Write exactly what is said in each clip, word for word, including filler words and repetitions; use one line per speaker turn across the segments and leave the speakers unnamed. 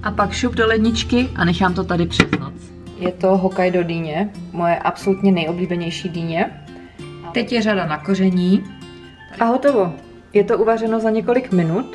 A pak šup do ledničky a nechám to tady přes noc. Je to Hokkaido dýně, moje absolutně nejoblíbenější dýně. Teď je řada na koření a hotovo. Je to uvařeno za několik minut.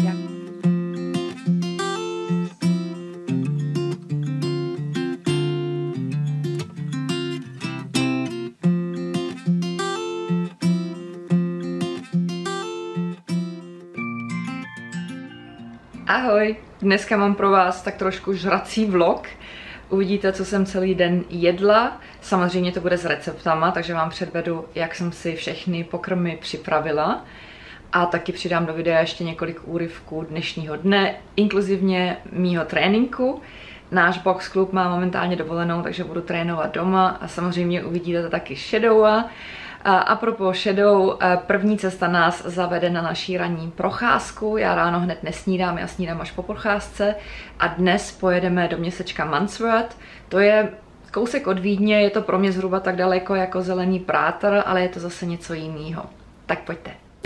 Ahoj, dneska mám pro vás tak trošku žrací vlog. Uvidíte, co jsem celý den jedla. Samozřejmě to bude s receptama, takže vám předvedu, jak jsem si všechny pokrmy připravila. A taky přidám do videa ještě několik úryvků dnešního dne, inkluzivně mýho tréninku. Náš box klub má momentálně dovolenou, takže budu trénovat doma a samozřejmě uvidíte taky Shadowa. A propos Shadow, první cesta nás zavede na naší ranní procházku. Já ráno hned nesnídám, já snídám až po procházce. A dnes pojedeme do městečka Mansworth. To je kousek od Vídně, je to pro mě zhruba tak daleko jako Zelený Prátr, ale je to zase něco jiného. Tak pojďte.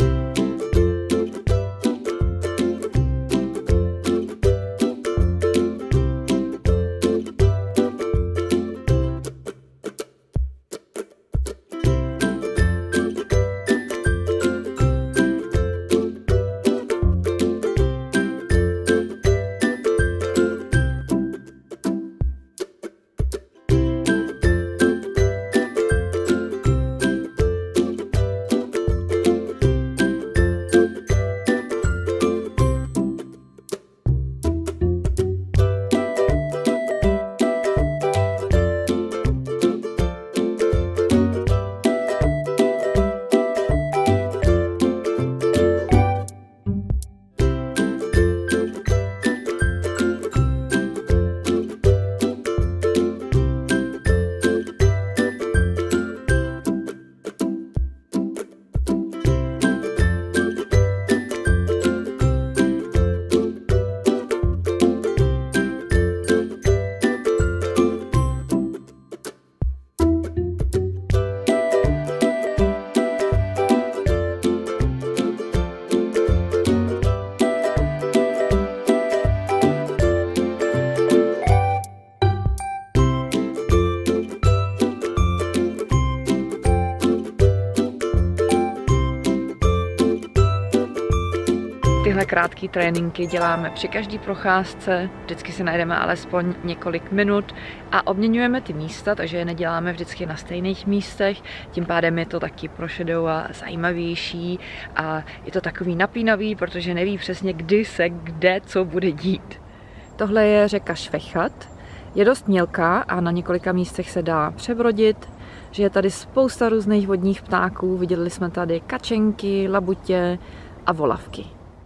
Tyhle krátké tréninky děláme při každé procházce, vždycky si najdeme alespoň několik minut a obměňujeme ty místa, takže je neděláme vždycky na stejných místech, tím pádem je to taky pro Shadowa zajímavější a je to takový napínavý, protože neví přesně, kdy se kde co bude dít. Tohle je řeka Švechat, je dost mělká a na několika místech se dá přebrodit, že je tady spousta různých vodních ptáků, viděli jsme tady kačenky, labutě a volavky.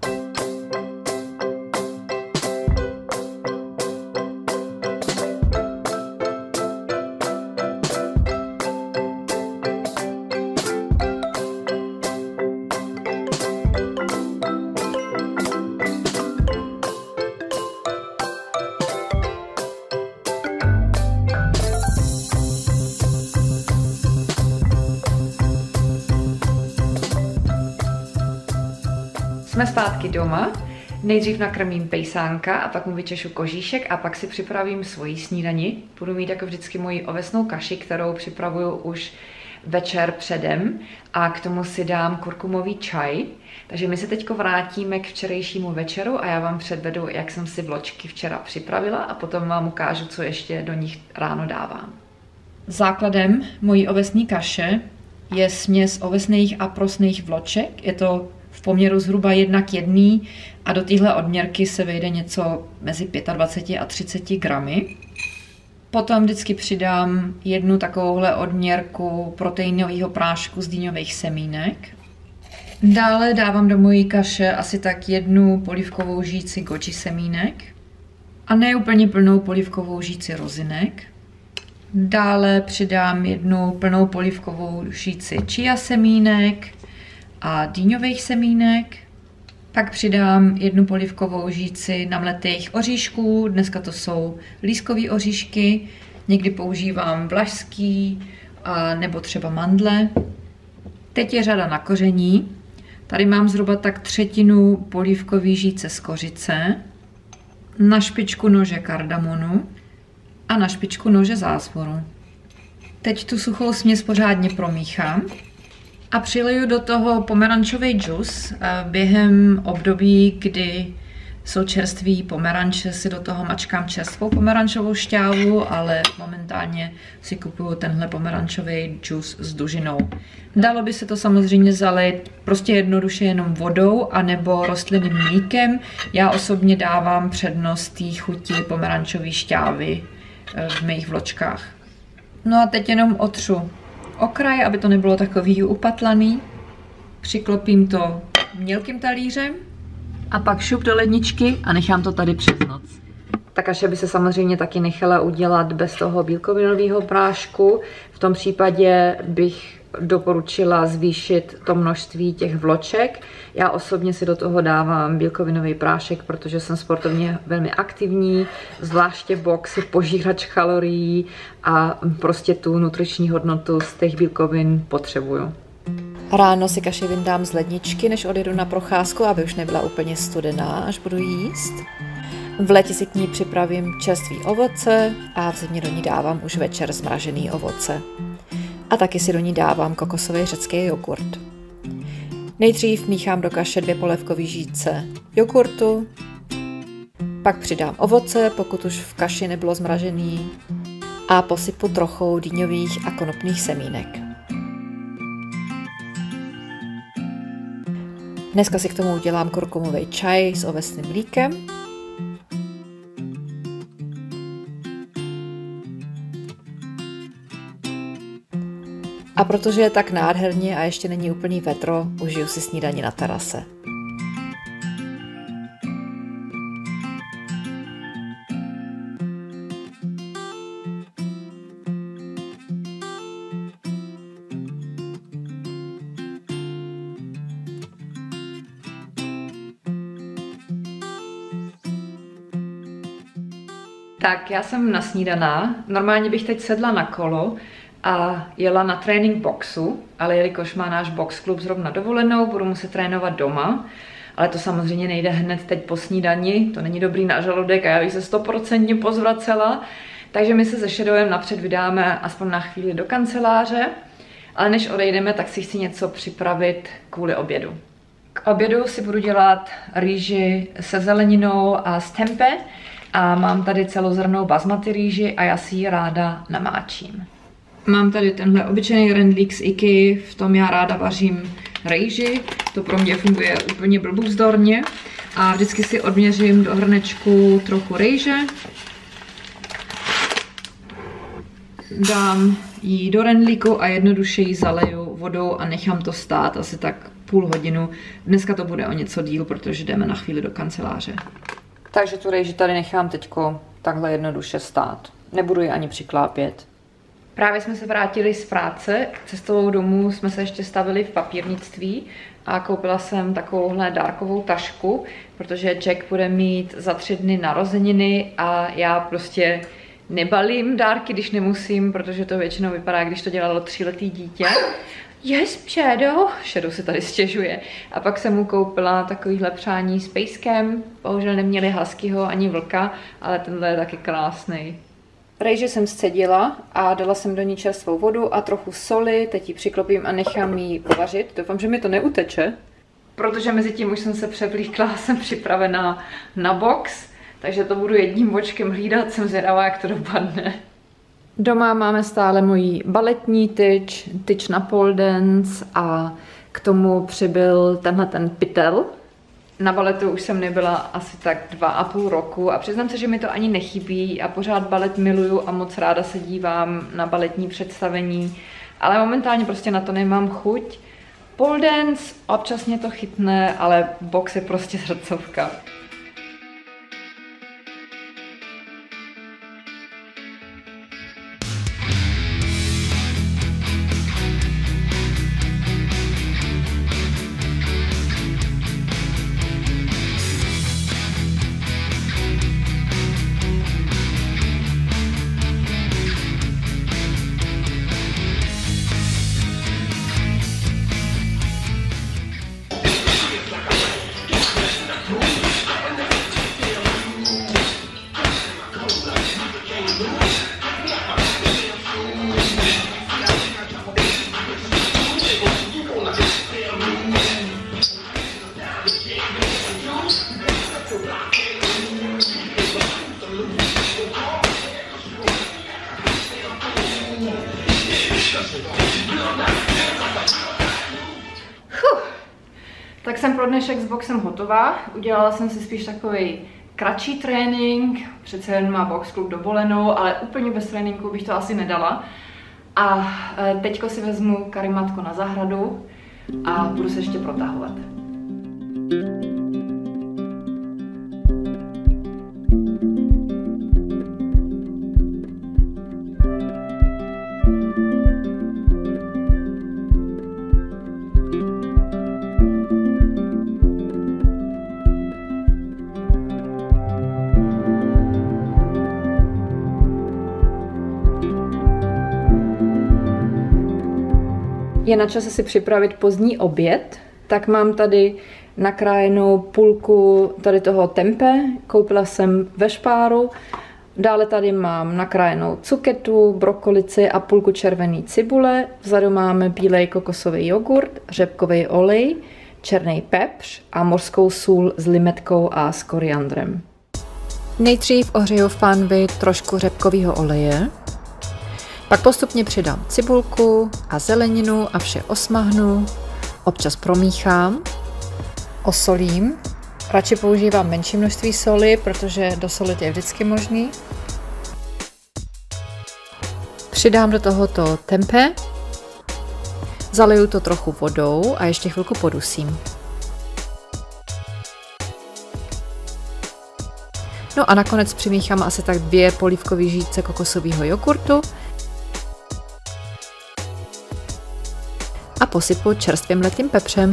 Jsme zpátky doma, nejdřív nakrmím pejsánka a pak mu vyčešu kožíšek a pak si připravím svoji snídani. Budu mít jako vždycky moji ovesnou kaši, kterou připravuju už večer předem a k tomu si dám kurkumový čaj. Takže my se teď vrátíme k včerejšímu večeru a já vám předvedu, jak jsem si vločky včera připravila a potom vám ukážu, co ještě do nich ráno dávám. Základem mojí ovesné kaše je směs ovesných a prosných vloček. Je to v poměru zhruba jedna k jedné a do téhle odměrky se vejde něco mezi dvacet pět a třicet gramy. Potom vždycky přidám jednu takovouhle odměrku proteinového prášku z dýňových semínek. Dále dávám do mojí kaše asi tak jednu polívkovou žíci goji semínek a ne úplně plnou polívkovou žíci rozinek. Dále přidám jednu plnou polívkovou žíci chia semínek a dýňových semínek. Pak přidám jednu polívkovou žíci namletých oříšků, dneska to jsou lískové oříšky, někdy používám vlašský a nebo třeba mandle. Teď je řada na koření. Tady mám zhruba tak třetinu polívkové žíce z kořice. na špičku nože kardamonu a na špičku nože zázvoru. Teď tu suchou směs pořádně promíchám a přileju do toho pomerančový džus. Během období, kdy jsou čerství pomeranče, si do toho mačkám čerstvou pomerančovou šťávu, ale momentálně si kupuju tenhle pomerančový džus s dužinou. Dalo by se to samozřejmě zalít prostě jednoduše jenom vodou anebo rostlinným mlíkem. Já osobně dávám přednost té chuti pomerančové šťávy v mých vločkách. No a teď jenom otřu okraj, aby to nebylo takový upatlaný. Přiklopím to mělkým talířem a pak šup do ledničky a nechám to tady přes noc. Ta kaše by se samozřejmě taky nechala udělat bez toho bílkovinového prášku. V tom případě bych doporučila zvýšit to množství těch vloček. Já osobně si do toho dávám bílkovinový prášek, protože jsem sportovně velmi aktivní, zvláště box, požírač kalorií a prostě tu nutriční hodnotu z těch bílkovin potřebuju. Ráno si kaši vyndám z ledničky, než odjedu na procházku, aby už nebyla úplně studená, až budu jíst. V létě si k ní připravím čerstvý ovoce a v zimě do ní dávám už večer zmražený ovoce. A taky si do ní dávám kokosový řecký jogurt. Nejdřív míchám do kaše dvě polévkové žíce jogurtu, pak přidám ovoce, pokud už v kaši nebylo zmražený, a posypu trochou dýňových a konopných semínek. Dneska si k tomu udělám kurkumový čaj s ovesným mlíkem. A protože je tak nádherně a ještě není úplný vedro, užiju si snídani na terase. Tak, já jsem nasnídaná. Normálně bych teď sedla na kolo a jela na trénink boxu, ale jelikož má náš box klub zrovna dovolenou, budu muset trénovat doma, ale to samozřejmě nejde hned teď po snídani, to není dobrý na žaludek a já bych se stoprocentně pozvracela, takže my se se Shadowem napřed vydáme aspoň na chvíli do kanceláře, ale než odejdeme, tak si chci něco připravit kvůli obědu. K obědu si budu dělat rýži se zeleninou a s tempeh a mám tady celozrnnou basmati rýži a já si ji ráda namáčím. Mám tady tenhle obyčejný rendlík z IKEA, v tom já ráda vařím rejži, to pro mě funguje úplně blbůvzdorně a vždycky si odměřím do hrnečku trochu rejže, dám ji do rendlíku a jednoduše ji zaleju vodou a nechám to stát asi tak půl hodinu. Dneska to bude o něco díl, protože jdeme na chvíli do kanceláře. Takže tu rejži tady nechám teďko takhle jednoduše stát. Nebudu ji ani přiklápět. Právě jsme se vrátili z práce, cestou domů jsme se ještě stavili v papírnictví a koupila jsem takovouhle dárkovou tašku, protože Jack bude mít za tři dny narozeniny a já prostě nebalím dárky, když nemusím, protože to většinou vypadá, když to dělalo tříletý dítě. Yes, Shadow, Shadow se tady stěžuje. A pak jsem mu koupila takovýhle přání s pejskem, bohužel neměli huskyho ani vlka, ale tenhle je taky krásný. Rejži jsem scedila a dala jsem do ní čerstvou vodu a trochu soli, teď ji přiklopím a nechám ji povařit. Doufám, že mi to neuteče, protože mezi tím už jsem se převlíkla, jsem připravená na box, takže to budu jedním očkem hlídat, jsem zvědavá, jak to dopadne. Doma máme stále moji baletní tyč, tyč na pole dance a k tomu přibyl tenhle ten pytel. Na baletu už jsem nebyla asi tak dva a půl roku a přiznám se, že mi to ani nechybí a pořád balet miluju a moc ráda se dívám na baletní představení, ale momentálně prostě na to nemám chuť. Pole dance, občas mě to chytne, ale box je prostě srdcovka. Tak jsem pro dnešek s boxem hotová. Udělala jsem si spíš takový kratší trénink, přece jen má box klub dovolenou, ale úplně bez tréninku bych to asi nedala. A teďko si vezmu karimatko na zahradu a budu se ještě protahovat. Je na čase si připravit pozdní oběd, tak mám tady nakrájenou půlku tady toho tempeh, koupila jsem ve Spáru, dále tady mám nakrájenou cuketu, brokolici a půlku červené cibule, vzadu máme bílej kokosový jogurt, řepkový olej, černý pepř a mořskou sůl s limetkou a s koriandrem. Nejdřív ohřeju v pánvi trošku řepkového oleje, pak postupně přidám cibulku a zeleninu a vše osmahnu, občas promíchám, osolím, radši používám menší množství soli, protože dosolit je vždycky možný. Přidám do tohoto tempeh, zaliju to trochu vodou a ještě chvilku podusím. No a nakonec přimíchám asi tak dvě polívkové žíce kokosového jogurtu a posypu čerstvým letým pepřem.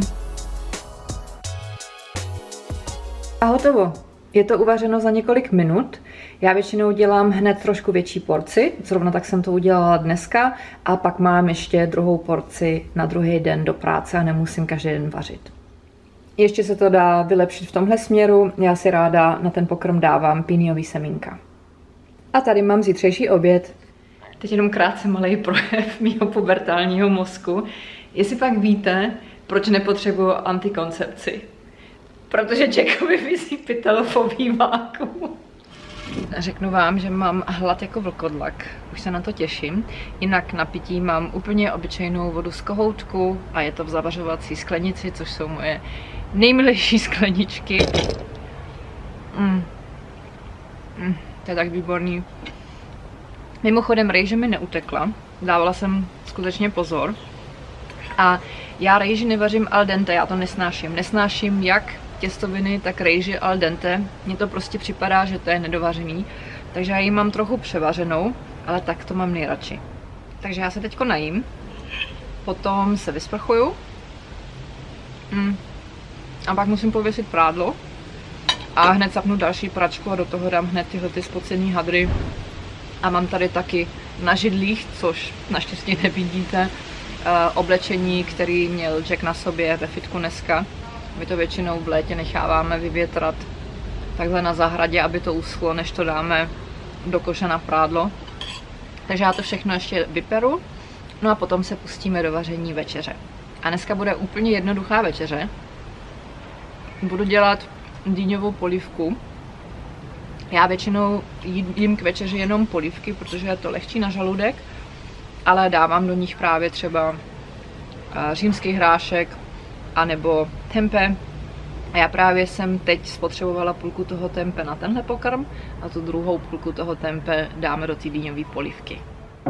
A hotovo. Je to uvařeno za několik minut. Já většinou dělám hned trošku větší porci, zrovna tak jsem to udělala dneska, a pak mám ještě druhou porci na druhý den do práce a nemusím každý den vařit. Ještě se to dá vylepšit v tomhle směru, já si ráda na ten pokrm dávám píniový semínka. A tady mám zítřejší oběd. Teď jenom krátce malej projev mýho pubertálního mozku. Jestli pak víte, proč nepotřebuju antikoncepci. Protože Jackovi visí pytel v obýváku. Řeknu vám, že mám hlad jako vlkodlak. Už se na to těším. Jinak na pití mám úplně obyčejnou vodu z kohoutku a je to v zavařovací sklenici, což jsou moje nejmilejší skleničky. Mm. Mm, to je tak výborný. Mimochodem rejže mi neutekla. Dávala jsem skutečně pozor. A já rejži nevařím al dente, já to nesnáším. Nesnáším jak těstoviny, tak rejži al dente. Mně to prostě připadá, že to je nedovařený. Takže já ji mám trochu převařenou, ale tak to mám nejradši. Takže já se teďko najím. Potom se vysprchuju. Mm. A pak musím pověsit prádlo. A hned zapnu další pračku a do toho dám hned tyhle ty spocený hadry. A mám tady taky na židlích, což naštěstí nevidíte, oblečení, který měl Jack na sobě ve fitku dneska. My to většinou v létě necháváme vyvětrat takhle na zahradě, aby to uschlo, než to dáme do koše na prádlo. Takže já to všechno ještě vyperu, no a potom se pustíme do vaření večeře. A dneska bude úplně jednoduchá večeře. Budu dělat dýňovou polívku. Já většinou jím k večeři jenom polívky, protože je to lehčí na žaludek, ale dávám do nich právě třeba římský hrášek anebo tempeh. A já právě jsem teď spotřebovala půlku toho tempeh na tenhle pokrm a tu druhou půlku toho tempeh dáme do té dýňové polívky.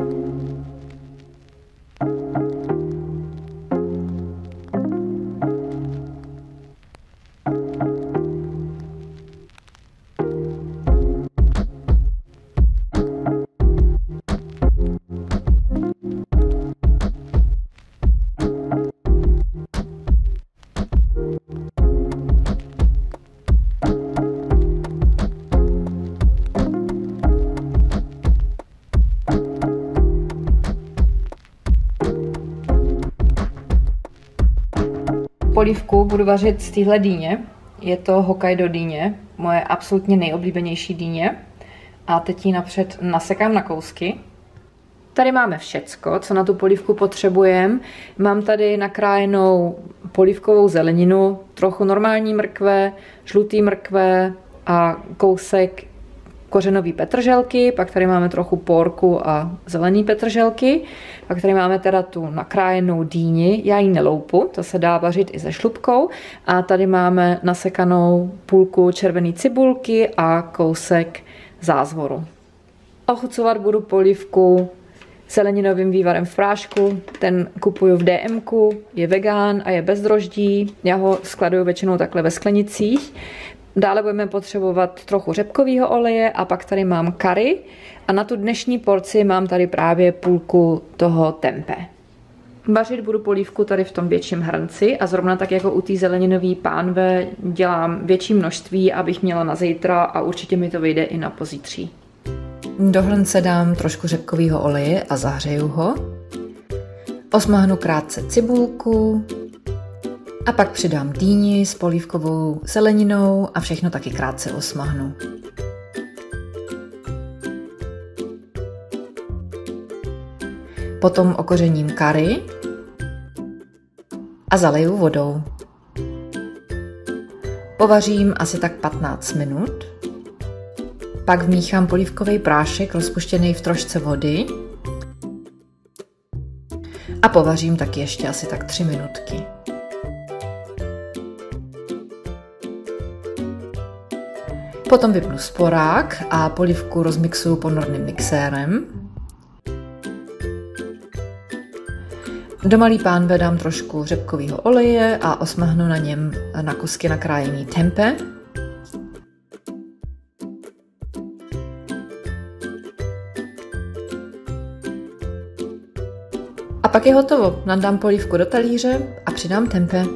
Polívku budu vařit z téhle dýně. Je to Hokkaido dýně, moje absolutně nejoblíbenější dýně. a teď ji napřed nasekám na kousky. Tady máme všecko, co na tu polívku potřebujeme. Mám tady nakrájenou polívkovou zeleninu, trochu normální mrkve, žlutý mrkve a kousek kořenový petrželky, pak tady máme trochu porku a zelený petrželky, pak tady máme teda tu nakrájenou dýni, já ji neloupu, to se dá vařit i se šlupkou, a tady máme nasekanou půlku červené cibulky a kousek zázvoru. Ochucovat budu polívku zeleninovým vývarem v prášku, ten kupuju v D M ku, je vegán a je bez droždí, já ho skladuju většinou takhle ve sklenicích. Dále budeme potřebovat trochu řepkového oleje a pak tady mám curry a na tu dnešní porci mám tady právě půlku toho tempeh. Vařit budu polívku tady v tom větším hrnci a zrovna tak jako u té zeleninové pánve dělám větší množství, abych měla na zítra a určitě mi to vyjde i na pozítří. Do hrnce dám trošku řepkového oleje a zahřeju ho. Osmahnu krátce cibulku a pak přidám dýni s polívkovou zeleninou a všechno taky krátce osmahnu. Potom okořením curry a zaleju vodou. Povařím asi tak patnáct minut. Pak vmíchám polívkový prášek rozpuštěný v trošce vody a povařím taky ještě asi tak tři minutky. Potom vypnu sporák a polívku rozmixuju ponorným mixérem. Do malý pánve dám trošku řepkového oleje a osmahnu na něm na kusky nakrájený tempeh. A pak je hotovo. Nadám polívku do talíře a přidám tempeh.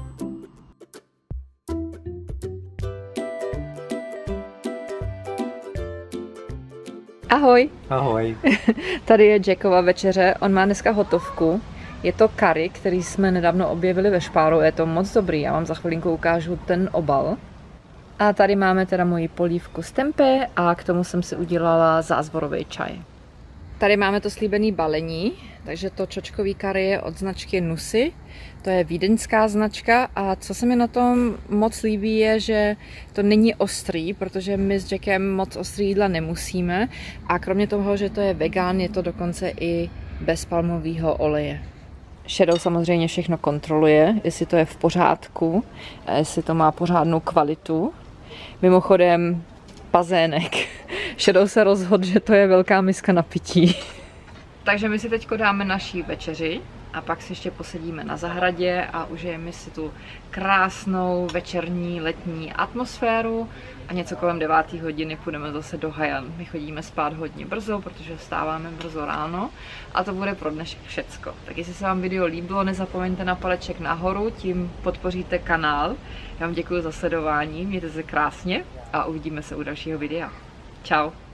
Ahoj.
Ahoj.
Tady je Jackova večeře, on má dneska hotovku. Je to curry, který jsme nedávno objevili ve Špáru, je to moc dobrý, já vám za chvilinku ukážu ten obal. A tady máme teda moji polívku z tempeh a k tomu jsem si udělala zázvorový čaj. Tady máme to slíbený balení, takže to čočkový curry je od značky Nusi. To je vídeňská značka a co se mi na tom moc líbí je, že to není ostrý, protože my s Jackem moc ostrý jídla nemusíme a kromě toho, že to je vegán, je to dokonce i bez palmového oleje. Shadow samozřejmě všechno kontroluje, jestli to je v pořádku, a jestli to má pořádnou kvalitu. Mimochodem bazének. Shadow se rozhodl, že to je velká miska na pití. Takže my si teď dáme naší večeři a pak si ještě posedíme na zahradě a užijeme si tu krásnou večerní letní atmosféru a něco kolem deváté hodiny půjdeme zase do Hajan. My chodíme spát hodně brzo, protože vstáváme brzo ráno a to bude pro dnešek všecko. Tak jestli se vám video líbilo, nezapomeňte na paleček nahoru, tím podpoříte kanál. Já vám děkuji za sledování, mějte se krásně a uvidíme se u dalšího videa. Čau.